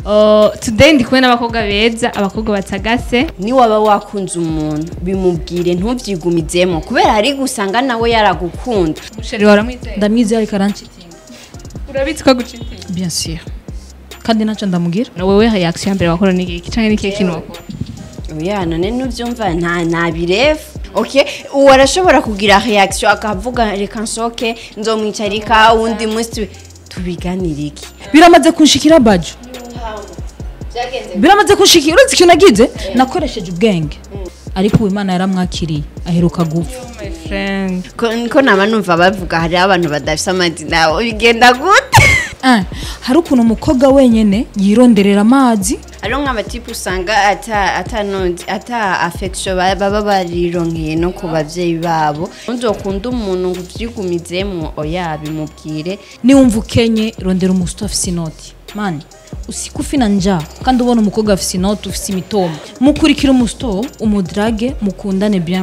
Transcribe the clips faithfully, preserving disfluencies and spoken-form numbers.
Uh, today ndi kumwe n'abakobwa beza, abakobwa batagase. Ni waba wakunze umuntu bimubwire ntuvyigumizemo kubera hari gusanga nawe yaragukunda. Chéri waramwizeye? Ndamwizeye ariko arancitinga. Urabitse ko gucitinga? Bien sûr. Kandi naco ndamugira. Wewe reaction mbere wakora ni iki canke ni kihe kintu wakora? Oya none nuvyumva nta nabirefu. Okay, uwo arashobora kugira reaction akavuga reka nsoke nzomwicarika undi munsi tubiganira iki. Biramaze kunshikira bajo. Biramaze kunshikira uretse ikintu nagize nakoresheje ubwenge. Ariko Imana yaramwakiriye aheruka gupfa. My friend. Ko nama numva bavuga hari abantu badafisa amadina bigenda gute? Ah, hari ukuntu umukobwa wenyene yironderera amazi. Aro nk'abatipu usanga ata ata nonzi ata affection baba barironkeye no ku bavyeyi babo. Nzokunda umuntu ngo vyigumizemo oya bimubwire. Ni wumva ukenye rondera umusito afise inoti. Mani, usikufina njaa kandi ubona umukobwa afise inoti ufise imitomo. Mukurikira umusito umudrage mukundane bien.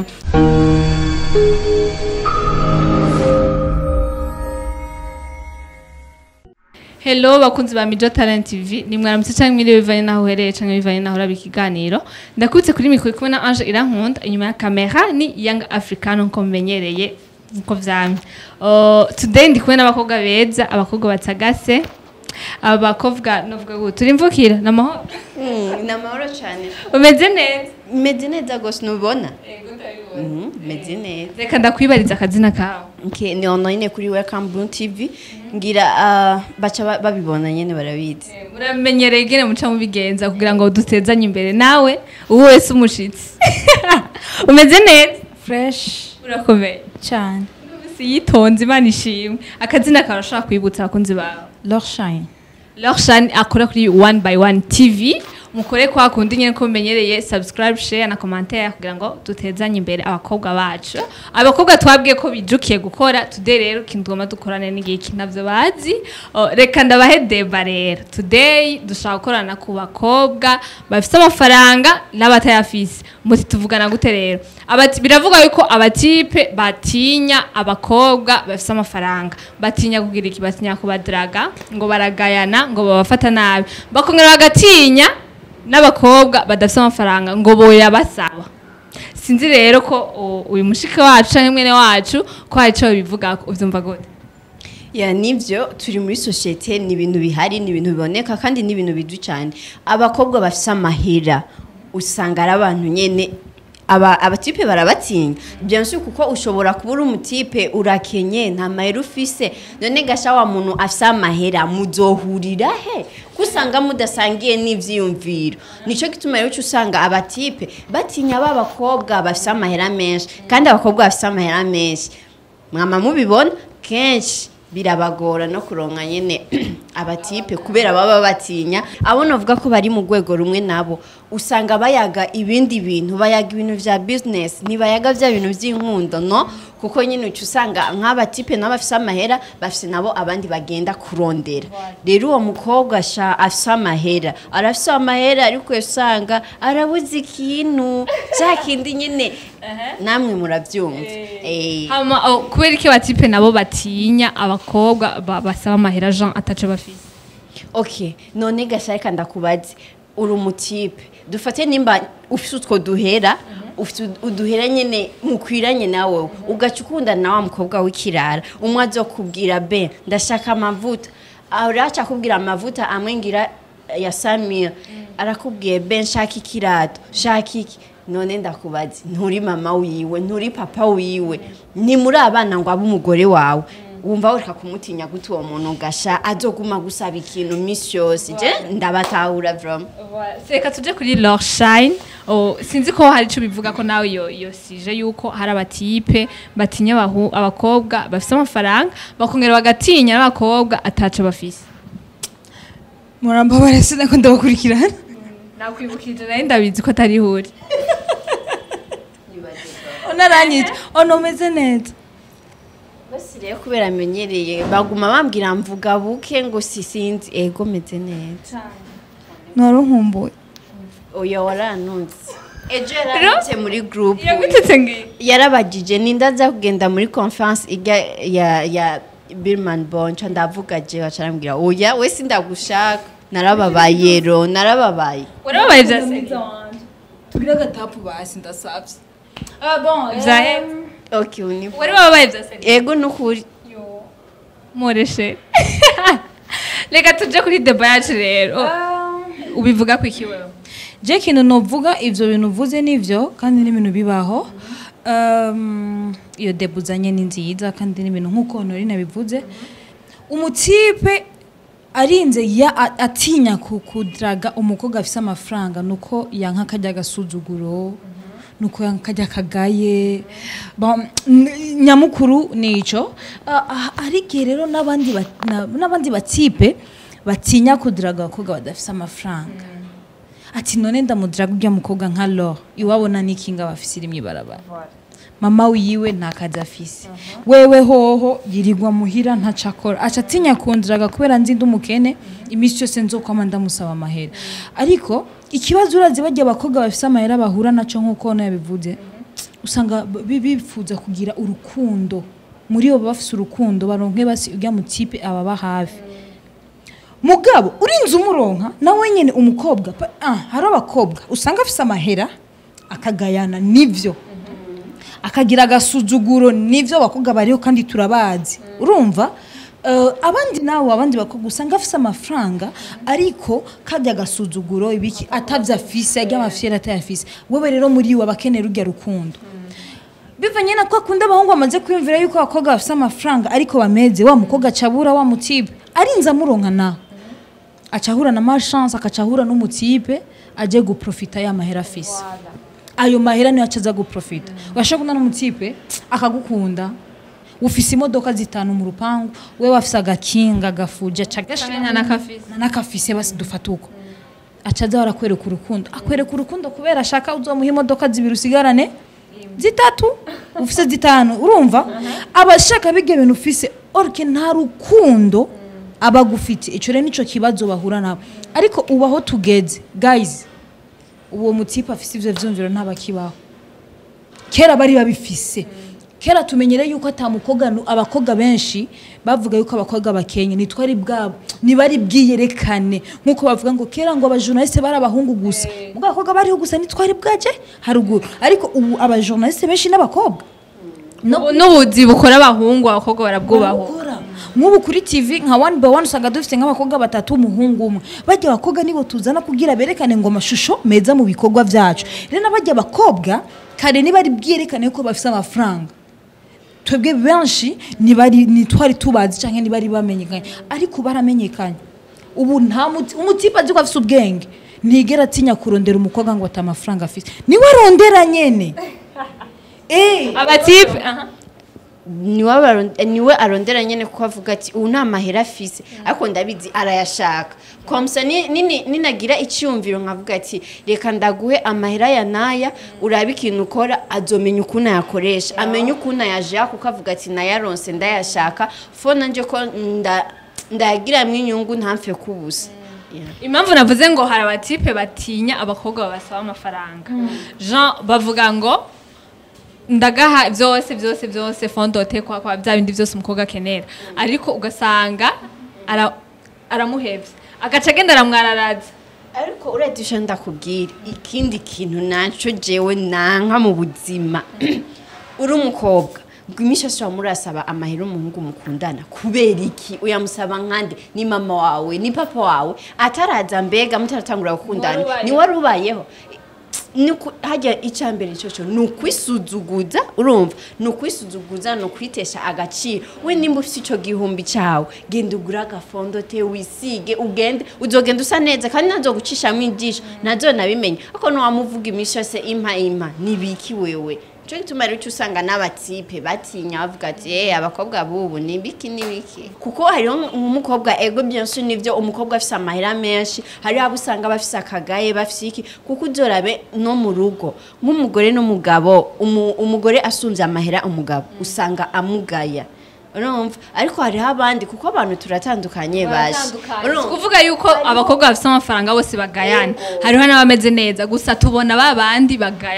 Hello bakunzi ba Mijo Talent T V, ni mwaramutse cyangwa mwiriwe bivanye naho uhereye cyangwa bivanye naho urabi ikiganiro. Ndakutse kuri mikoro kumwe na Ange Irankunda, inyuma ya kamera ni Young African nko menyereye nko vyamye. Uh, today ndi kumwe n'abakobwa beza, abakobwa batagase. Abakobwa novuga ngo turi mvukira namahoro. Mm, namahoro cyane. Umeze neza? Meze neza gose nubona? Ego ndabibona. Mhm, meze neza. Reka ndakwibariza akazina kawe. Okay, ni online kuri Welcome T V. Ngira uh, bacha babibona nyene barabizi. Muramenyereye gene muca mubigenza kugira ngo dutezanye imbere nawe uwo wese umushitsi. Umeze neza? Fresh. Urakomeye cyane. Si yitonze Imana ishimwe. Akazina karashaka kwibutsa abakunzi bawe. Lorshine. Lorshine akora kuri one by one T V. Mukore kwa kundi nyene ko menyereye subscribe, share na commentaire kugira ngo dutezanye imbere abakobwa bacu. Abakobwa twabwiye ko bijukiye gukora today rero kindoma dukorane n'igiki navyo bazi. O, reka ndabahe deba rero. Today dushaka gukorana ku bakobwa bafite amafaranga n'abatayafise. Muti tuvugana gute rero? Abati biravuga yuko abatipe batinya abakobwa bafite amafaranga. Batinya kugira iki, batinya kubadraga ngo baragayana ngo babafata nabi. Bakongera bagatinya n'abakobwa badafite amafaranga ngo boya basaba. Sinzi rero ko uyu mushike wacu canke mwene wacu ko hari cyo bivuga ko uvyumva gute. Ya nivyo turi muri societe ni ibintu bihari ni ibintu biboneka kandi ni ibintu bidu cyane. Abakobwa bafite amahera usanga ari abantu nyene aba abatipe barabatinya. Bien sûr kuko ushobora kubura umutipe urakenye nta mahera ufise. None gasha wa muntu afite amahera muzohurira he? Kusanga mudasangiye n'ivyiyumviro. Nico gituma rero usanga abatipe batinya babakobwa bafite amahera menshi kandi abakobwa bafite amahera menshi. Mwama mubibona kenshi birabagora no kuronka nyene abatipe kubera baba batinya abona avuga ko bari mu gwego rumwe nabo usanga bayaga ibindi bintu bayaga ibintu vya business ni bayaga vya bintu vy'inkundo no kuko nyine ucu usanga nk'abatipe n'abafise amahera bafise nabo abandi bagenda kurondera rero uwo mukobwa sha afise amahera arafise amahera ariko usanga arabuze ikintu cyakindi nyine namwe muravyumva eh hama kubera iki abatipe nabo batinya abakobwa basaba amahera Jean atace bafise. Okay, none gashaka ndakubaze uri umutipe dufate nimba ufite utwo duhera ufite uduhera nyene mukwiranye nawe ugacukunda na wa mukobwa w'ikirara umwe azokubwira be ndashaka amavuta aracha kubwira amavuta amwe ngira ya Samir arakubwiye be nshaka ikirato shaka iki none ndakubaze nturi mama wiwe nturi papa wiwe ni muri abana ngo abumugore wawe wumva ureka kumutinya gute uwo muntu gasha azoguma gusaba ikintu miss yose je ndabatahura from seka tuje kuri Lorshine oh sinzi ko hari cyo bivuga ko nawe yo yo sije yuko hari abatipe batinya abahu abakobwa bafite amafaranga bakongera bagatinya abakobwa ataca bafise. Muramba barese nako ndabakurikirana nakwibukije nayo ndabizi ko atari huri onaranyita onomeze neza basi rero kubera amenyereye baguma bambwira mvuga buke ngo sisinzi ego meze neza noro nkumbuye oya waranunze ejo yaranditse muri group yagutetse ngi yarabagije nindaza kugenda muri conference iga ya ya Birman Boncha ndavuga je bacarambwira oya we sindagushaka narababaye ro narababaye warababaye bya seri tugira agatapu basi ndasabye ah bon Zahe. okay uni warababaye bya seri ego nukuri moreshe reka tuje kuri deba yacu rero ubivuga ku iki wewe je kintu novuga ivyo bintu uvuze nivyo kandi n'ibintu bibaho um, iyo debuzanye ni nziza kandi n'ibintu nk'uko Norina bivuze umutipe arinze ya atinya kudraga umukobwa afise amafaranga nuko yanka kajya gasuzuguro nuko yanka kajya kagaye nyamukuru nico ariko rero nabandi nabandi batipe batinya kudraga abakobwa badafise amafaranga ati none ndamudraga ujya mukobwa nka Laure iwabona nikinga bafise rimwe barabara mama wiwe ntakaza afise wewe hoho yirirwa muhira ntacakora aca atinya kundraga kubera nzi ndumukene imisi yose nzokwama ndamusaba amahera ariko ikibazo urazi bajya abakobwa bafise amahera bahura naco nkuko no yabivuze usanga bifuza kugira urukundo muri bo bafise urukundo baronke basi ujya mu tipe ababa hafi mugabo urinze umuronka nawe nyene umukobwa ah hari abakobwa usanga afise amahera akagayana nivyo akagira agasuzuguro nivyo bakobwa bariho kandi turabazi urumva uh, abandi nawe abandi bakobwa usanga afise amafaranga ariko kajya agasuzuguro ibiki atavya afise ajya amafyera atayafise wewe rero muri we abakenera urya rukundo bivanye na ko akunda abahungu amaze kwiyumvira yuko abakobwa bafise amafaranga ariko bameze wa mukobwa cabura wa mutipe arinza muronka na acahura na malchance akacahura n'umutipe aje guprofita ya mahera afise ayo mahera niyo acaza guprofita washaka n'umutipe akagukunda ufise imodoka zitanu mu rupangu we wafise agakinga gafuja cagashanya nakafise nakafise basi dufatuko acaza barakwereka urukundo akwereka urukundo kubera ashaka uzomuha imodoka zibiri usigarane zitatu ufise zitanu urumva abashaka bige ibintu ufise orke nta rukundo abagufite ico rero nico kibazo bahura nabo ariko ubaho tugeze guys uwo mutipe afise ivyo vyumviro ntabakibaho kera bari babifise kera tumenyere yuko atamukobwa abakobwa benshi bavuga yuko abakobwa bakenye nitwari bwabo nibari bwiyerekane nkuko bavuga ngo kera ngo abajournaliste bari abahungu gusa muga abakobwa bari gusa nitwari bwaje haruguru ariko ubu abajournaliste benshi n'abakobwa n'ubuzi bukora abahungu abakobwa barabwubaho nk'ubu kuri T V nka one by one usanga dufite nk'abakobwa batatu umuhungu umwe bajya abakobwa nibo tuzana kugira berekane ngo amashusho meza mu bikorwa byacu rero nabajya abakobwa kare nibari bwiyerekane ko bafise amafaranga twebwe benshi nibari nitwari tubazi canke nibari bamenyekanye ariko baramenyekanye ubu nta umutipa azi ko afise ubwenge ntigera atinya kurondera umukobwa ngo ata amafaranga afise niwe arondera nyene eh abatipe aha niwe niwe arondera nyene ko avuga ati ubu nta mahera afise ariko ndabizi arayashaka komsa nini ninagira icyumviro nkavuga ati reka ndaguhe amahera ya naya urabe ikintu ukora azomenya ukuntu yakoresha amenye ukuntu yaje kuko avuga ati nayaronse ndayashaka fona nje ko ndagira mwinyungu ntamfe kubusa impamvu navuze ngo hari abatipe batinya abakobwa babasaba amafaranga Jean bavuga ngo ndagaha byose byose byose fondote kwa kwa bya bindi byose umukobwa akenera ariko ugasanga aramuhebye agaca agenda aramwararaza ariko uredisha ndakubwira ikindi kintu naco jewe nanka mu buzima uri umukobwa gwimisha sho murasaba amahera umuhungu mukundana kubera iki uyamusaba nkande ni mama wawe ni papa wawe ataraza mbega mutaratangura gukundana ni warubayeho nuko hajya icambere cyoco nukwisuzuguza urumva nukwisuzuguza no kwitesha agaciro we nimba ufite ico gihumbi cawe genda ugura gafondo te wisige ugende uzogenda usa neza kandi nazo gucishamwe injisho nazo nabimenye ako no wamuvuga imisho se impa impa nibiki wewe cyo gituma rero usanga n'abatipe batinya bavuga ati eh abakobwa bubu nibiki nibiki kuko hariho umukobwa ego byinshi nivyo umukobwa afise amahera menshi hari abo usanga bafise akagaye bafise iki kuko uzorabe no mu rugo nk'umugore n'umugabo umugore asunze amahera umugabo usanga amugaya urumva ariko hari abandi kuko abantu turatandukanye baje kuvuga yuko abakobwa bafise amafaranga bose bagayana hariho n'abameze neza gusa tubona babandi bagayana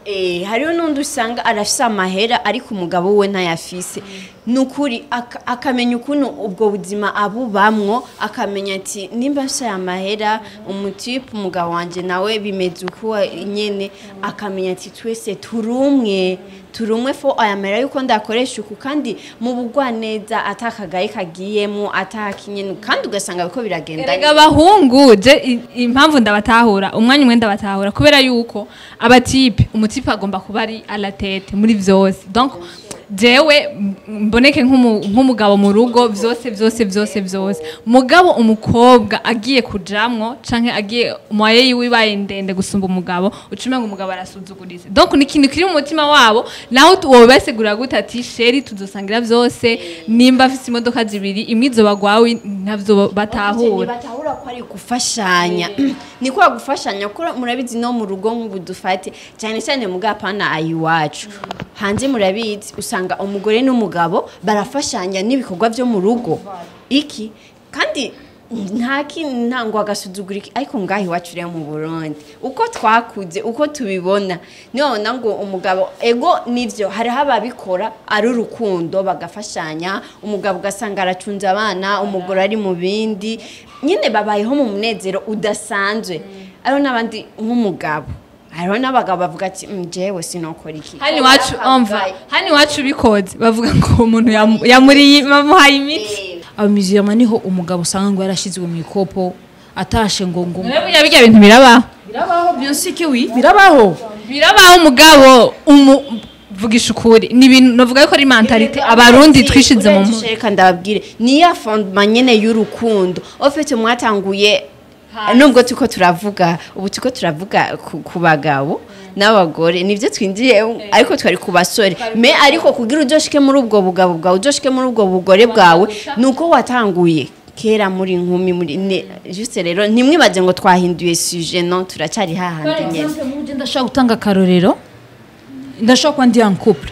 Eh, hariho n'undi usanga arafise amahera ariko umugabo we ntayafise nukuri aka- akamenya ukuntu ubwo buzima abubamwo akamenya ati nimba mfise amahera umutipe umugabo wanje nawe bimeze uko nyene akamenya ati twese turumwe turumwe fo aya mahera yuko ndakoresha uku kandi mu bugwa neza atakagaye kagiyemo atakinyene kandi ugasanga biko biragenda erega abahungu je i- impamvu ndabatahura umwanya umwe ndabatahura kubera yuko abatipe umutipe agomba kuba ari à la tête muri vyose donc jewe m- mboneke nk'umu- nk'umugabo mu rugo vyose vyose vyose vyose mugabo umukobwa agiye kujamwo canke agiye umwaye yiwe ibaye ndende gusumba umugabo ucumenga umugabo arasuzugurize donc ni ikintu kiri mu mutima wabo naho wowe basigura gute ati sheri tuzosangira vyose nimba afise imodoka zibiri imwe izoba gwawe ntavyo batahura batahura ko ari gufashanya ni kwa gufashanya kuko murabizi no mu rugo nk'ubu dufate cyane cyane mu gapana ayiwacu hanze murabizi usanga umugore n'umugabo barafashanya n'ibikorwa byo mu rugo iki kandi nta kintango agasuzugurika ariko ngaho iwacu rero mu Burundi uko twakuze uko tubibona none ngo umugabo ego nivyo hari ababikora ari urukundo bagafashanya umugabo ugasanga aracunze abana umugore ari mu bindi nyine babayeho mu munezero udasanzwe ariho n'abandi nk'umugabo hariho n'abagabo bavuga ati jewe sinokora iki hani wacu umva hani wacu bikoze bavuga ngo umuntu yamu- yamuriye bamuhaye imiti abamiziyama niho umugabo usanga ngo yarashizwe mu ikopo atashe ngo ngo rero burya bijya bintu birabaho birabaho byose iki wi birabaho birabaho umugabo umu vugisha ukuri ni ibintu navuga yuko ari mentalite abarundi twishize mu mu reka ndababwire ni ya fondement nyene y'urukundo ofete mwatanguye nubwo tuko turavuga ubu tuko turavuga ku- ku bagabo n'abagore nivyo twinjiye ariko twari ku basore me ariko kugira ujoshike muri ubwo bugabo bwawe ujoshike muri ubwo bugore bwawe nuko watanguye kera muri nkumi muri ne- juste rero ntimwibaze ngo twahinduye sujet non turacari hahandi nyene muje ndashaka gutanga akarorero ndashaka kwa ndi en couple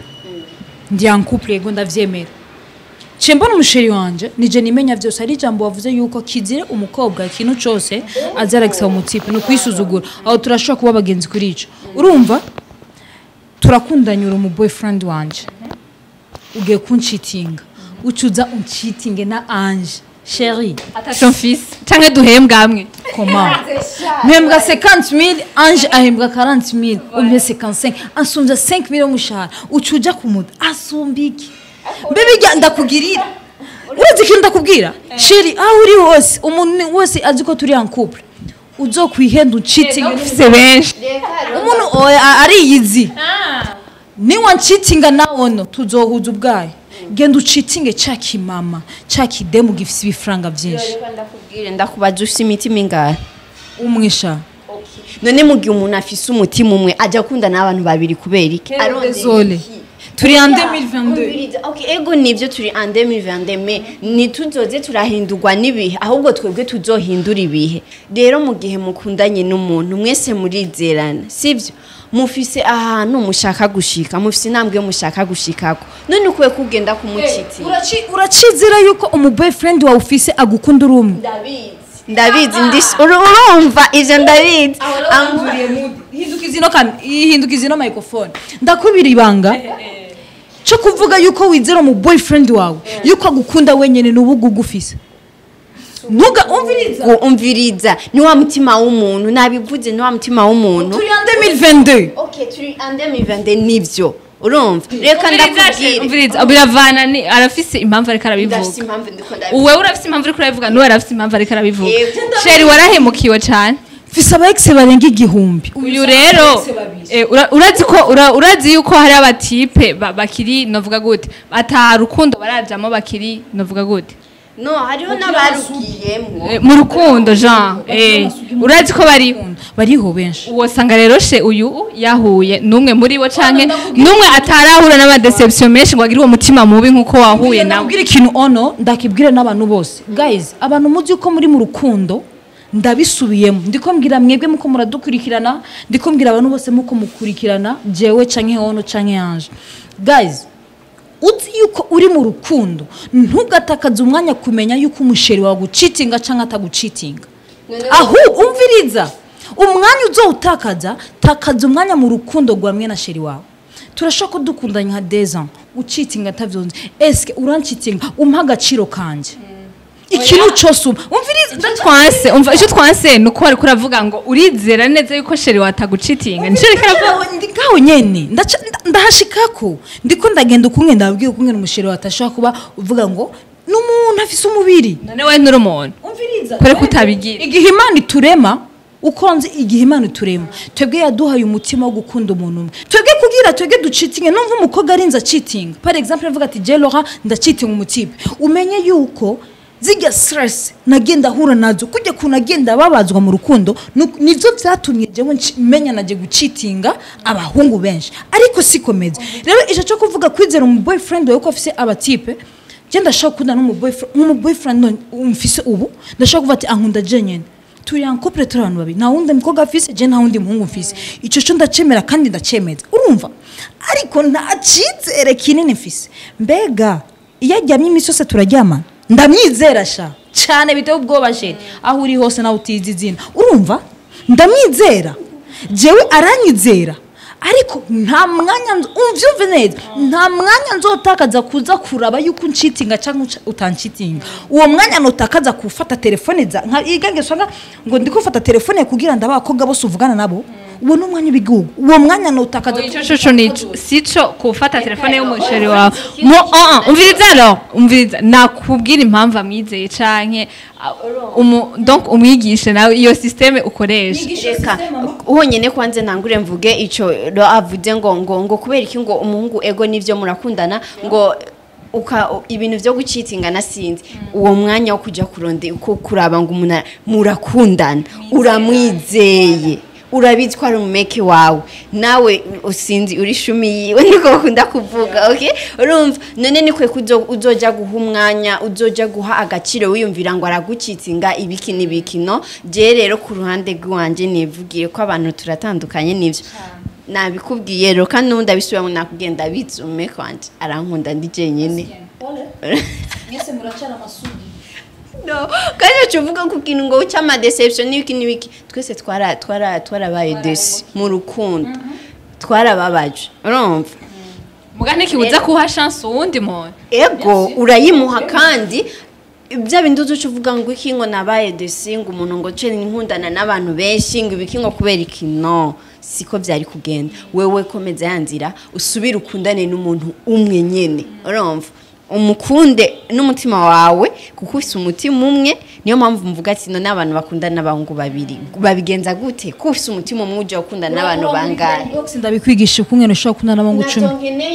ndi en couple yego ndavyemera Chembona umusheri wanje nije nimenya vyose ari jambo wavuze yuko kizire umukobwa ikintu cose azaragisa umutipe no kwisuzugura aho turashaka kuba bagenzi kuri ico urumva turakundanyura umu boyfriend wanje ugiye kunshitinga ucuza unshitinge na Ange chéri attention fils canke duhembwa amwe comment mpembwa cinquante mille Ange ahembwa quarante mille umwe cinquante-cinq ansumvya cinq mille umushahara ucuja kumuda asumbiki mbebe ndakugirira urazi ikintu ndakubwira sheri aho uri hose umuntu wese azi ko turi en couple uzokwihenda uncitinga ufise benshi umuntu oya ariyizi ni wancitinga nawono tuzohuza ubwayo genda ucitinge ca kimama ca kidemu gifise ibifaranga vyinshi reka ndakubwire ndakubaza ufise imitima ingahe umwisha none mugihe umuntu afise umutima umwe ajya akunda n'abantu babiri kubera iki désolé turi en deux mille vingt-deux okay ego nivyo turi en deux mille vingt-deux me ntituzoze turahindurwa n'ibihe ahubwo twebwe tuzohindura ibihe rero mu gihe mukundanye n'umuntu mwese murizerana sivyo mufise ahantu mushaka gushika mufise intambwe mushaka gushikako none ukwiye kugenda kumuciti uraci uracizira yuko umu boyfriend wawe ufise agukunda urumwe ndabizi ndabizi ndis urumva ivyo ndabizi hindukiza ino kam hindukiza ino microphone ndakubira ibanga cyo kuvuga yuko wizera mu boyfriend wawe yuko agukunda wenyene n'ubugugu ufise nuga umviriza umviriza ni wa mutima w'umuntu nabivuze ni wa mutima w'umuntu turi en deux mille vingt-deux okay turi en deux mille vingt-deux nivyo urumva reka ndakubwira umviriza biravana ni arafise impamvu ariko arabivuga ndafise impamvu ndiko ndabivuga uwe urafise impamvu ariko arabivuga n'uwe arafise impamvu ariko arabivuga Yego. sheri warahemukiwe cane mfise aba ex barenga igihumbi uyu rero eh, ura- urazi ko ura- urazi yuko hari abatipe ba- bakiri novuga gute ata rukundo barajamo bakiri novuga gute no hariho n'abarugiyemwo Eh, mu rukundo Jean eh urazi ko bari bariho benshi uwo sanga rero she uyu yahuye numwe muri bo canke numwe atarahura n'ama deception menshi ngo agire uwo mutima mubi nkuko wahuye nawe nabwira ikintu ono ndakibwire n'abantu bose guys abantu muzi uko muri mu rukundo ndabisubiyemo ndiko mbwira mwebwe muko muradukurikirana ndiko mbwira abantu bose muko mukurikirana jewe canke ono canke Ange guys uzi yuko uri mu rukundo ntugatakaze umwanya kumenya yuko umusheri wawe gucitinga canke atagucitinga aho umviriza umwanya uzowutakaza takaza umwanya mu rukundo rwamwe na sheri wawe turashaka ko dukundanye nka deza ucitinga atavyonze eske urancitinga umpa agaciro kanje ikintu cyose umviriza twanse umva icyo twanse nuko ari kuravuga ngo urizera neza yuko sheri watagucitinga nico reka ngaho nyene ndahashikako ndiko ndagenda ukunge ndabwiye ukunge umusheri watashaka kuba uvuga ngo n'umuntu afise umubiri none we nturi umuntu umviriza kore kutabigira igihe Imana iturema ukonze igihe Imana iturema twebwe yaduhaye umutima wo gukunda umuntu umwe twebwe kugira twebwe ducitinge numva umukobwa arinza cheating par exemple avuga ati je Laura ndacitinga umutipe umenye yuko ziga stress nagenda hura nazo kujya kunagenda babazwa mu rukundo nivyo vyatumye jewe menya naje gucitinga abahungu benshi ariko sikomeze rero ico cyo kuvuga kwizera umu boyfriend wawe ko afise abatipe je ndashaka kunda no boyfriend mu boyfriend umfise ubu ndashaka kuvuga ati ankunda je nyene turi en couple turi abantu babiri na wundi mukobwa afise je na wundi muhungu mfise ico cyo ndacemera kandi ndacemeza urumva ariko nta cizere kinini mfise mbega iyo aryamye imisi yose turaryamana ndamwizera sha cyane biteye ubwoba sheri aho uri hose nawe utizi izina urumva ndamwizera jewe aranyizera ariko nta mwanya umvyumve neza nta mwanya nzotakaza kuza kuraba yuko uncitinga cyangwa utancitinga uwo mwanya notakaza kufata telefone za nka igenge swanga ngo ndiko fata telefone kugira ndabakobwa bose uvugana nabo uwo numwanya bigugu uwo mwanya notakaza ico cyo nico sico kufata telefone y'umusheri wawe mo ah umviriza ro umviriza nakubwira impamvu amwizeye canke umu donc umwigishe nawe iyo systeme ukoresha uhonyene kwanze ntangure mvuge ico ro avuze ngo ngo ngo kubera iki ngo umuhungu ego nivyo murakundana ngo uka ibintu byo gucitinga nasinzi uwo mwanya wo kuja kuronde kuraba ngo umuntu murakundana uramwizeye urabitwara umumeke wawe nawe usinzi uri shumi yiwe niko bakunda kuvuga okay urumva none nikwe kuzo uzoja guha umwanya uzoja guha agaciro wiyumvira ngo aragucitinga ibiki nibikino je rero ku ruhande rwanje nivugiye ko abantu turatandukanye nivyo nabikubwiye rero kandi nundi abisubira nakugenda bitsume kwanje arankunda ndi jenyene mwese muracana amasugi no kandi cyuvuga ku kintu ngo cyama deception n'iki n'ibiki twese twara twara twarabaye desi mu rukundo twarababaje urumva mugane kibuza kuha chance uwundi muntu ego urayimuha kandi bya binduzo cyuvuga ngo iki ngo nabaye desi ngo umuntu ngo cene nkundana n'abantu benshi ngo ibiki ngo kubera iki no siko byari kugenda wewe komeza yanzira usubira ukundane n'umuntu umwe nyene urumva umukunde n'umutima wawe kuko ufite umutima umwe niyo mpamvu mvuga ati no n'abantu bakundana n'abahungu babiri babigenza gute ko ufite umutima umwe uje gukundana n'abantu bangahe ndabikwigisha kumwe no kundana n'abahungu icumi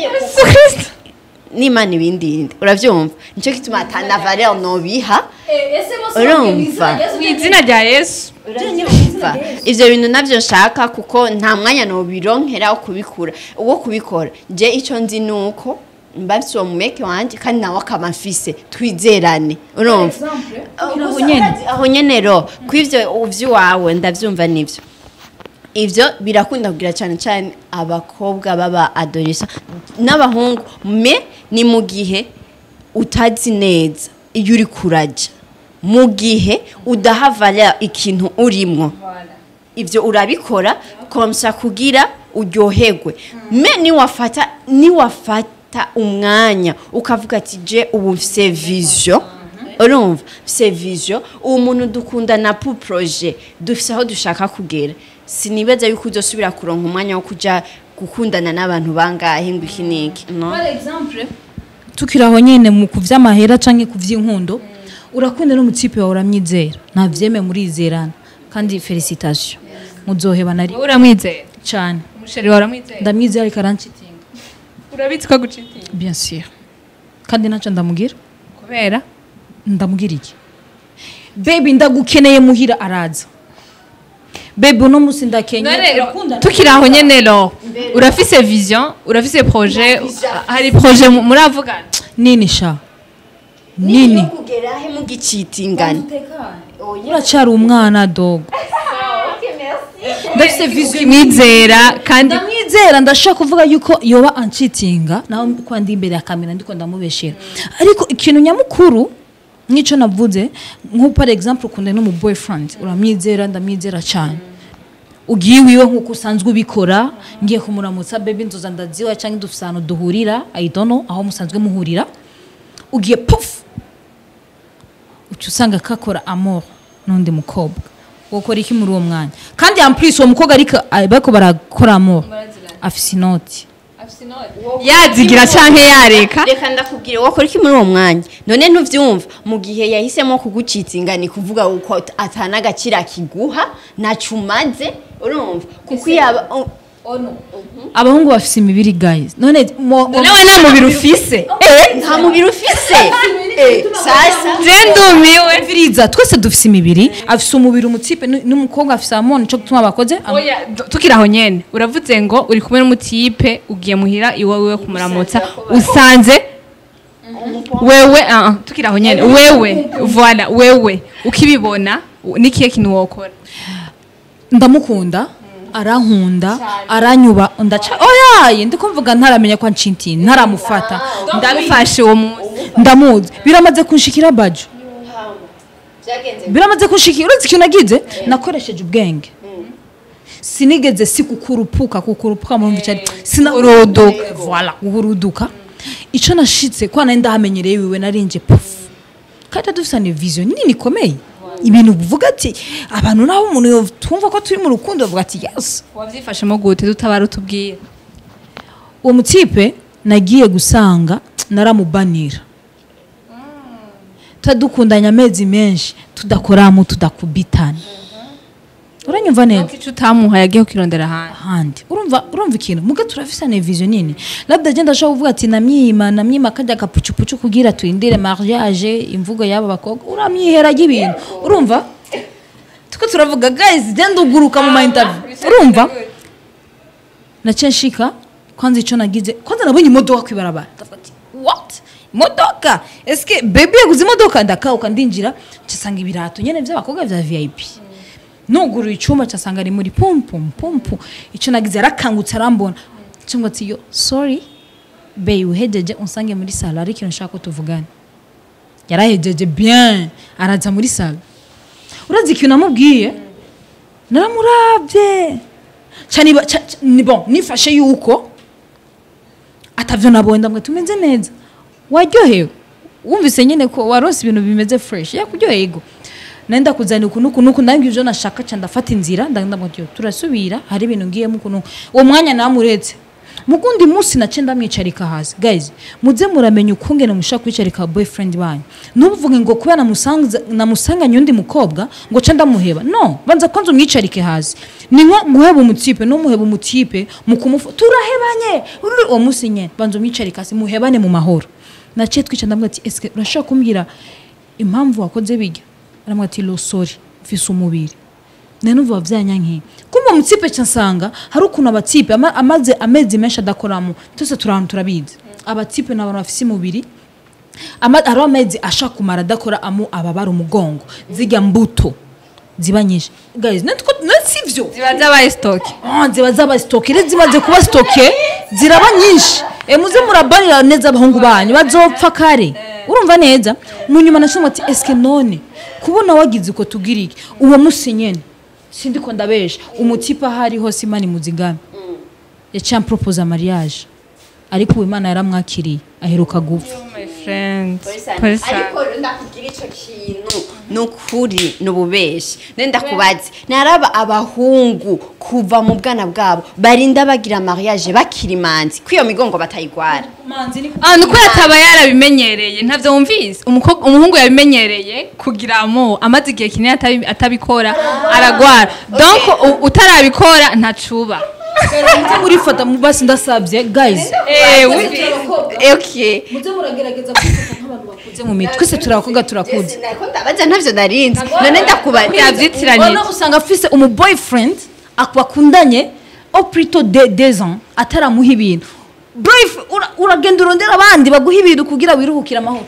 n'Imana ibindinde uravyumva nico kituma atana valeur no biha urumva izina rya Yesu urumva ivyo bintu navyo nshaka kuko nta mwanya no bironkera kubikura uwo kubikora je ico nzi nuko mbafise uwo mumeke wanje kandi nawe akamafise twizerane urumva aho nyene ro kwivyo uvyiwawe ndavyumva nivyo ivyo birakunda kugira cyane cyane abakobwa baba adolescent n'abahungu me ni mu gihe utazi neza iyo uri kuraja mu gihe udahavala ikintu urimo ivyo urabikora komsa kugira uryoherwe me ni wafata ni wafata umwanya ukavuga ati je ubu mfise vision urumva mfise vision uwo muntu dukunda na pour projet dufise aho dushaka kugera sinibeza yuko uzosubira kuronka umwanya wo kuja gukundana n'abantu bangahe ngo ikiniki no par exemple tukiraho nyene mu kuvyamahera canke kuvyinkundo urakunda no mutipe wawe uramyizera navyeme murizerana kandi felicitation muzoheba nari uramwizera cyane umusheri wawe uramwizera ndamwizera ariko arancitinga urabitswa gucitinga bien sûr kandi naco ndamugira kubera ndamugira iki baby ndagukeneye muhira araza baby no musi ndakenye tukiraho nyene lo urafise vision urafise projet hari projet muravugana nini sha nini kugerahe mu gicitingana uracyari umwana dogo ndafise vision mwizera kandi ndamwizera ndashaka kuvuga yuko yoba ancitinga naho kwa ndi imbere ya kamera ndiko ndamubeshera ariko ikintu nyamukuru nico navuze nko par exemple ukunda no mu boyfriend uramwizera ndamwizera cyane ugiye wiwe nkuko usanzwe ubikora ngiye kumuramutsa baby nzoza ndaziwa cyangwa dufise ahantu duhurira I don't know aho musanzwe muhurira ugiye puff uca usanga kakora amour n'undi mukobwa wokora iki muri uwo mwanya kandi en plus uwo mukobwa ariko bariko barakora amour afise inoti yazigira canke yareka reka ndakubwire wakora iki muri uwo mwanya none ntuvyumva mu gihe yahisemo kugucitsa ingani kuvuga uko atana agacira kiguha nacumaze urumva kuko yaba ono abahungu bafise imibiri guys none nawe nta mubiri ufise eh nta mubiri ufise eh sasa zendumiwe viriza twese dufise imibiri afise umubiri umutipe n'umukobwa afise amone cyo gutuma bakoze oya tukiraho nyene uravuze ngo uri kumwe n'umutipe ugiye muhira iwe wewe kumuramutsa usanze wewe ah tukiraho nyene wewe voilà wewe ukibibona nikiye kintu wokora ndamukunda arankunda aranyuba ndaca oyaye ndikumvuga ntaramenya kwa nshinti ntaramufata ndabifashe uwo munsi ndamuzi biramaze kunshikira bajo biramaze kunshikira uzi ikintu nagize nakoresheje ubwenge sinigeze sikukurupuka kukurupuka mu mvi cyane sinarodoka voilà guhuruduka ico nashitse kwa nari ndahamenyereye wiwe narinje puff kandi dufisane vision nini ikomeye ibintu buvuga ati abantu naho umuntu twumva ko turi mu rukundo bavuga ati yes wavyifashemo gute tutabara utubwira uwo mutipe nagiye gusanga naramubanira tadukundanya amezi menshi tudakoramo tudakubitana uranyumva neza icyo utamuha yagiye kwirondera hanze handi urumva urumva ikintu muga turafisane vision nini labda genda sho uvuga ati namyima namyima kajya kapucupucu kugira turindire mariage imvugo yaba bakobwa uramyihera y'ibintu urumva tuko turavuga guys genda uguruka mu ma interview urumva nacenshika kwanza ico nagize kwanza nabonye imodoka kwibarabara ndafati what imodoka eske baby yaguze imodoka ndakauka ndinjira cisanga ibirato nyene vy'abakobwa vya V I P nuguru icuma cyasanga ari muri pum pum pum pum ico nagize arakangutse arambona cyangwa ati yo sorry bey uhejeje unsange muri sala ariko nshaka tuvugana yarahejeje bien araza muri sala urazi ikintu namubwiye naramuravye cyane ni bon nifashe yuko atavyo nabonye ndamwe tumenze neza waryohewe wumvise nyene ko warose ibintu bimeze fresh yakuryoheye ego nenda kuzana ukuntu kunuku nangi ivyo nashaka cyane ndafata inzira ndandamutyo turasubira hari ibintu ngiye mukuntu uwo mwanya namuretse mugundi musi nace ndamwicarika hasi guys muze muramenya ukungene mushaka kwicarika boyfriend banyu nubuvuge ngo kuba namusanga namusanganye undi mukobwa ngo ca ndamuheba no banza kwanza umwicarike hasi ni nko guheba umutipe no muheba umutipe mukumufa turahebanye uwo musi nyene banza umwicarika hasi muhebane mu mahoro nace twica ndamwe ati eske urashaka kumbwira impamvu wakoze bijya aramwati lo sorry mfise umubiri nenumva vyanyanki kumba mutipe cyansanga hari ukuntu abatipe amaze amezi menshi adakoramo tose turantu turabizi abatipe n'abantu bafise umubiri ama ari amezi ashaka kumara adakora amu ababara umugongo zijya mbuto zibanyisha guys netko nesivyo zibaza ba stock ah zibaza ba stock ire zimaze kuba stock ziraba nyinshi e muze murabanira neza abahungu banyu bazopfa kare urumva neza munyuma nashimwe ati eske none kubona wagize uko tugirike uwo musinyene sindi ko ndabesha umutipa hari hose imani muzigame mm. yaciye propose mariage ariko uwo Imana yaramwakiriye aheruka gupfa my friend ariko ndakubwira ico kintu nukuri nububeshi nenda kubaze naraba abahungu kuva mu bwana bwabo barinda bagira mariage bakiri manzi kwiyo migongo batayigwara ah nuko yataba yarabimenyereye ntavyo wumvise umukobwa umuhungu yabimenyereye kugira mo amazi gihe kinini atabikora aragwara donc utarabikora ntacuba Muze murifata mubasi ndasabye guys eh okay muze muragerageza kwifata nk'abantu bakuze mu mitwe twese turakoga turakuze nako ndabaza ntavyo narinzi none ndakubaza yavyitiranye ono usanga afise umu boyfriend akwakundanye au plutôt de deux ans ataramuha ibintu boyfriend uragenda urondera abandi baguha ibintu kugira wiruhukira amahoro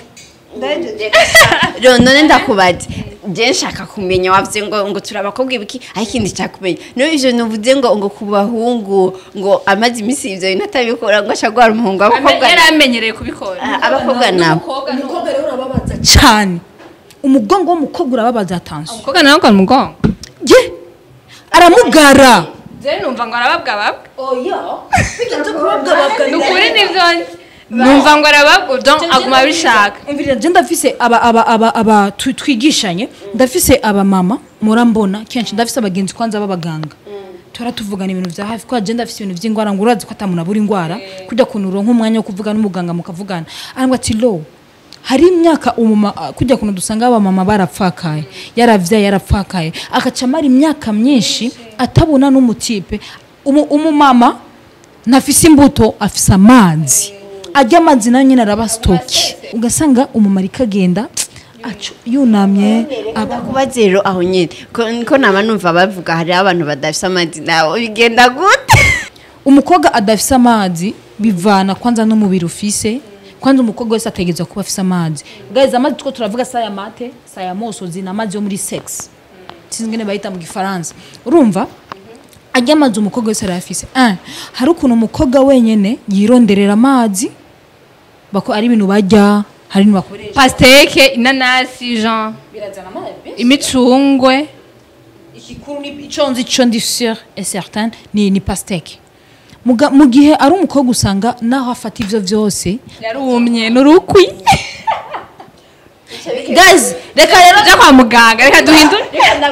none ndakubaza je nshaka kumenya wavye ngo ngo turabakobwa ibiki ayikindi cyakumenya no ivyo nuvuze ngo ngo kubahungu ngo amazi imisi ivyo inatabikora ngo ashagwara umuhungu abakobwa yaramenyereye kubikora abakobwa nabo umukobwa rero urababaza cyane umugongo w'umukobwa urababaza attention umukobwa nawe ngo umugongo je aramugara je numva ngo arababwa babwa oya bigenze kubabwa babwa nukuri nivyo numva ngo arababwa donc aguma bishaka umvira je ndafise aba aba aba aba twigishanye ndafise aba mama murambona kenshi ndafise abagenzi kwanza babaganga tora tuvugana ibintu vya hafi kwa je ndafise ibintu vy'ingwara ngo urazi ko atamuntu abura ingwara kujya kunuro nk'umwanya wo kuvuga n'umuganga mukavugana arambwa ati lo hari imyaka umuma kujya kuno dusanga aba mama barapfakaye yaravyaye yarapfakaye akaca mara imyaka myinshi atabona n'umutipe umumama nafise imbuto afise amazi ajya amazi nayo nyine araba stoki ugasanga umumarika agenda aco yunamye abakuba zero aho nyine ko naba numva bavuga hari abantu badafise amazi nawo bigenda gute umukobwa adafise amazi bivana kwanza n'umubiri ufise kwanza umukobwa wese ategezwa kuba afise amazi guys amazi two turavuga saya mate saya mosozi na amazi yo muri sex sinzingene bayita mu gifaransa urumva ajya amazi umukobwa wese arafise un hari ukuntu umukobwa wenyene yironderera amazi bako ari ibintu bajya hari n'abakoresha pasteke inanasi jean birazana amazi imicungwe ikikuru ni iconzi ico ndi sûr et certain ni ni pasteke mu gihe ari umukobwa usanga naho afata ivyo vyose yarumye n'urukwi guys reka rero ja kwa muganga reka duhindure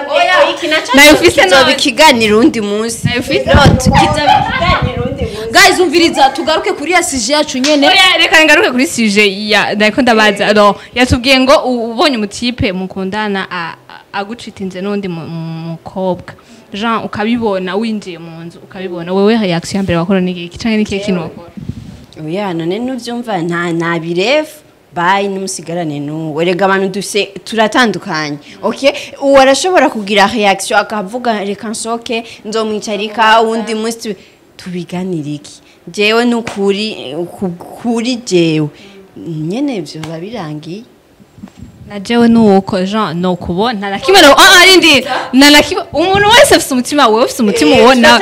nayo ufise no bikiganira undi munsi nayo ufise kizabikiganira undi munsi guys umviriza tugaruke kuri ya sije yacu nyene oya reka ngaruke kuri sije ya ndako ndabaza alors yatubwiye ngo ubonye umutipe mukundana agucitinze n'undi mukobwa Jean ukabibona winjiye mu nzu ukabibona wewe reaction ya mbere wakora n'iki canke n'iki kintu wakora oya none nuvyumva nta nabirefu bye numusigarane nuwe rega abantu duse turatandukanye okay uwo arashobora kugira reaction akavuga reka nsoke nzomwicarika undi munsi tubiganira iki jewe nukuri kuri jewe nyene ivyo babirangiye na jewe nuko Jean no kubona nakimwe no ah arindi na nakimwe umuntu wese afite umutima wewe ufite umutima wona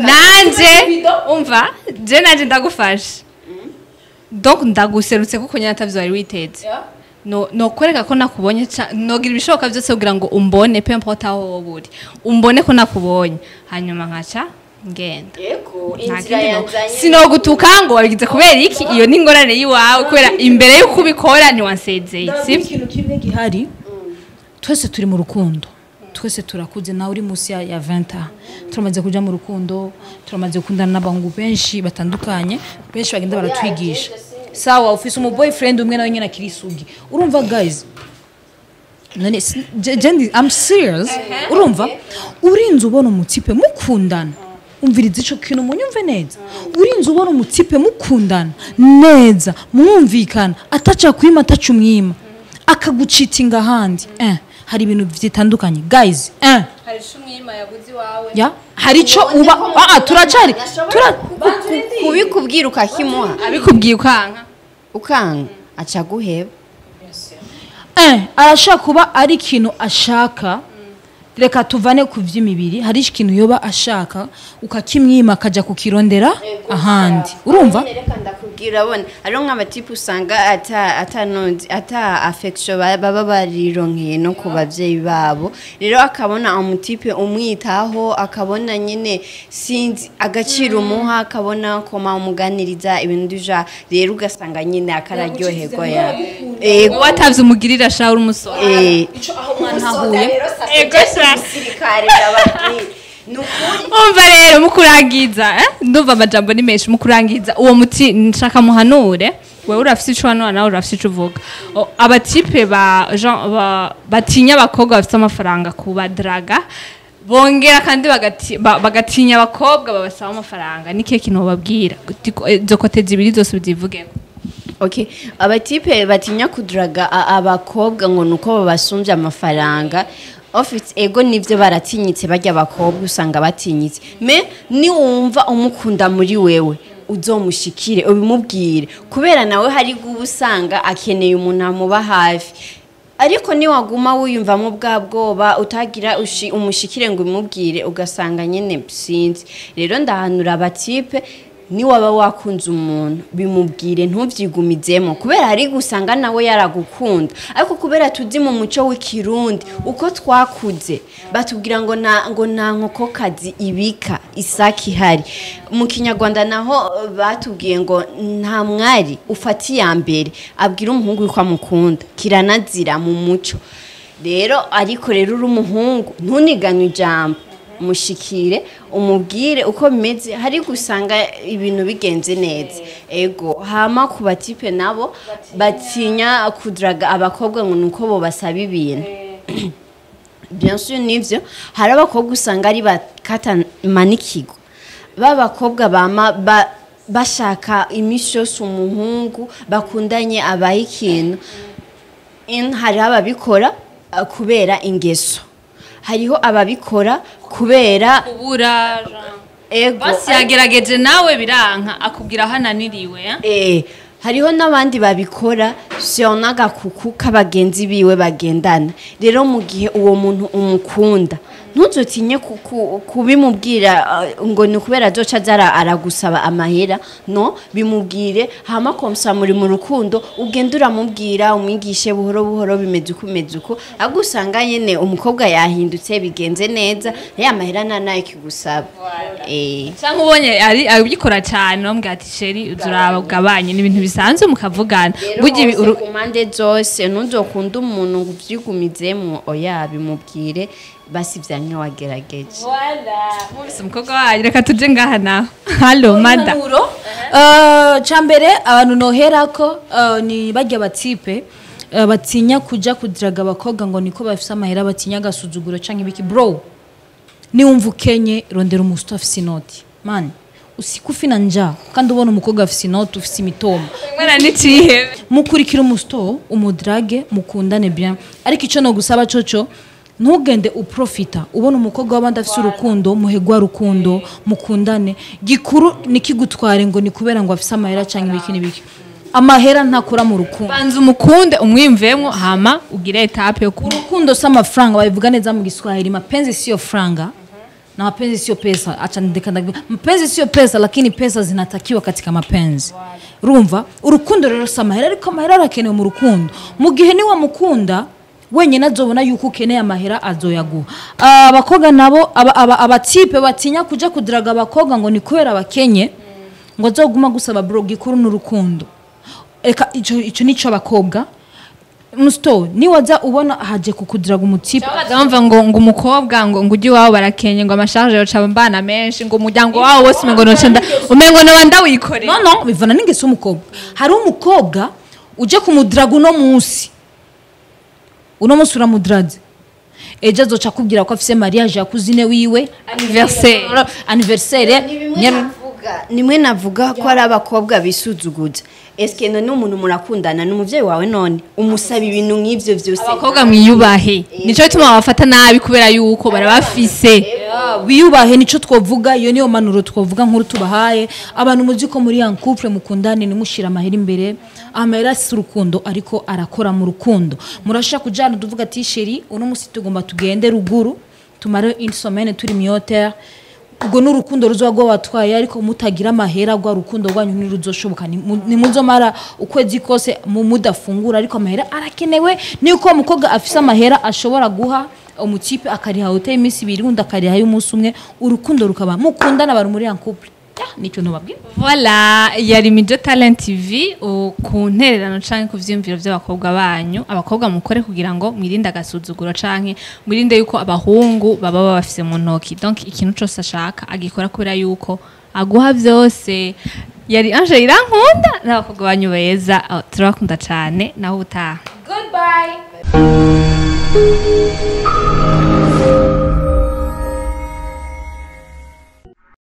nanje umva je nanje ndagufasha donc ndaguserutse kuko nyine atavyo ari witeze no no kwereka ko nakubonye nogira ibishoboka byose kugira ngo umbone pe importe aho buri umbone ko nakubonye hanyuma nkaca ngenda yego inzira yanzanye sinogutuka ngo wabigize kubera iki iyo ni ingorane yiwawe kubera imbere yuko ubikora ntiwansezeye si ikintu kimwe gihari twese turi mu rukundo twese turakuze nawe uri musi ya vingt ans turamaze kuja mu rukundo turamaze gukundana n'abahungu benshi batandukanye benshi bagenda baratwigisha sawa ufise umu boyfriend umwe nawe nyene akiri sugi urumva guys none jendi I'm serious urumva urinze ubona umutipe mukundana umviriza ico kintu munyumve neza urinze ubona umutipe mukundana neza mwumvikana ataca kwima ataca umwima akagucitinga handi eh hari ibintu vyitandukanye guys eh hari shumwima yabuzi wawe ya hari ico uba ah turacari tura kubikubwira ukakimuha abikubwiye ukanka ukanga aca guheba eh arashaka kuba ari ikintu ashaka reka tuvane ku vy'imibiri hari ikintu yoba ashaka ukakimwima akaja kukirondera ahandi urumva reka ndakubwira bona ari nk'abatipe usanga ata atanonzi ata affection baba barironkeye no ku bavyeyi babo rero akabona umutipe umwitaho akabona nyine sinzi agaciro umuha akabona koma umuganiriza ibintu duja rero ugasanga nyine akararyoherwa ya ego watavye umugirira shauri umusoro eh ico aho mwana hahuye ego sirikare n'ababwira nukuri umva rero mukurangiza eh ndumva amajambo ni menshi mukurangiza uwo muti nshaka muhanure wewe urafise ico hano nawe urafise ico uvuga abatipe ba Jean batinya abakobwa bafite amafaranga kubadraga bongera kandi bagatinya abakobwa babasaba amafaranga niki kintu bababwira zo kote zibiri zose bizivugeko okay abatipe batinya kudraga abakobwa ngo nuko babasumbye amafaranga office ego nivyo baratinyitse bajya abakobwa usanga batinyitse me ni wumva umukunda muri wewe uzomushikire ubimubwire kubera nawe hari gubusanga akeneye umuntu amuba hafi ariko ni waguma wiyumvamo bwa bwoba utagira umushikire ngo umubwire ugasanga nyene sinzi rero ndahanura abatipe ni waba wakunze umuntu bimubwire ntuvyigumizemo kubera hari gusanga nawe yaragukunda ariko kubera tuzi mu muco w'ikirundi uko twakuze batubwira ngo na ngo nta nkoko kazi ibika isaki hari mu kinyarwanda naho batubwiye ngo nta mwari ufati ya mbere abwira umuhungu yuko amukunda kiranazira mu muco rero ariko rero uri umuhungu ntuniganywe ijambo mushikire umubwire uko bimeze hari gusanga ibintu bigenze neza ego hama ku batipe nabo batinya kudraga abakobwa ngo nuko bo basaba ibintu bien sûr nivyo hari abakobwa usanga ari bakata manikigo babakobwa bama ba, bashaka imisho yose umuhungu bakundanye abaye ikintu in hari ababikora uh, kubera ingeso hariho ababikora kubera kubura ego basi yagerageje nawe biranka akubwira hananiriwe eh hariho nabandi babikora sionaga kuku kabagenzi biwe bagendana rero mu gihe uwo muntu umukunda ntuzotinye kubimubwira ngo ni kubera azoca zara aragusaba amahera no bimubwire hama komsa muri mu rukundo ugenda uramubwira umwigishe buhoro buhoro bimeze uko bimeze uko agusanga nyene umukobwa yahindutse bigenze neza ya mahera nanaye kigusaba eh cyangwa ubonye ari abikora cyane bambwira ati Chéri uzurabagabanye n'ibintu bisanzwe mukavugana bugi urukumande zose ntuzokunda umuntu ngo uvyigumizemo oya bimubwire basi vyanyo wagerageje wala mubise umukobwa waje reka tuje ngaha naho hallo mada uh chambere abantu noherako uh, ni bajya batipe uh, batinya kuja kudiraga abakobwa ngo niko bafise amahera batinya gasuzuguro canke ibiki bro ni umva ukenye rondera umusto afise inoti man usikufina nja kandi ubona umukobwa afise inoti ufise imitoma mwana nicihe mukurikira umusto umudrage mukundane bien ariko ico no gusaba coco ntugende uprofita ubona umukobwa w'abandi afise urukundo muhegwa rukundo mukundane gikuru nikigutware ngo ni kubera ngo afise amahera canke ibiki nibiki amahera ntakura mu rukundo banza umukunde umwimvemo hama ugire etape yo ku urukundo sama franga babivuga neza mu Kiswahili mapenzi sio franga na mapenzi sio pesa acha ndekanda mapenzi sio pesa lakini pesa zinatakiwa katika mapenzi urumva urukundo rero sama hera ariko amahera arakenewe mu rukundo mu gihe ni wa mukunda wenyine azobona yuko ukeneye amahera azoyaguha abakobwa nabo abatipe batinya kuja kudiraga abakobwa ngo ni kubera abakenye ngo azoguma gusaba bro gikuru n'urukundo eka ico ico nico abakobwa musto ni waza ubona haje kukudiraga umutipe bamva ngo ngo umukobwa ngo ngo uji wawe barakenye ngo amasharge yo cabambana menshi ngo umuryango wawe wose ngo no cenda umengo no wanda wikore no no bivana n'ingeso umukobwa hari umukobwa uje kumudiraga no munsi uno munsi uramudraze ejo azoca kubwira ko afise mariage yakuzine wiwe anniversaire anniversaire nimwe navuga ko ari abakobwa bisuzuguza eske none umuntu murakundana n'umuvyeyi wawe none umusaba ibintu nk'ivyo vyose abakobwa mwiyubahe nico bituma bafata nabi kubera yuko barabafise wiyubahe nico twovuga iyo niyo manuro twovuga nkuru tubahaye abantu muzi ko muri en couple mukundane ni mushira amahera imbere amahera si urukundo ariko arakora mu rukundo murashaka kujana tuvuga ati Chéri uno musi tugomba tugende ruguru tumare une semaine turi myoter ubwo n'urukundo ruzogwa watwaye ariko mutagira amahera gwa rukundo rwanyu ntiruzoshoboka ni muzomara ukwezi kose mu mudafungura ariko amahera arakenewe niko umukobwa afise amahera ashobora guha umutipe akariha hotel imisi ibiri undi akariha y'umunsi umwe urukundo rukaba mukundana bari muri en couple nico nobabwiye voilà yari Mijo Talent T V ku ntererano canke ku vyimviro by'abakobwa banyu abakobwa mukore kugira ngo mwirinde agasuzuguro canke mwirinde yuko abahungu baba babafise mu ntoki donc ikintu cyose ashaka agikora kubera yuko aguha vyose yari Ange irankunda n'abakobwa banyu beza turakunda cane naho utaha goodbye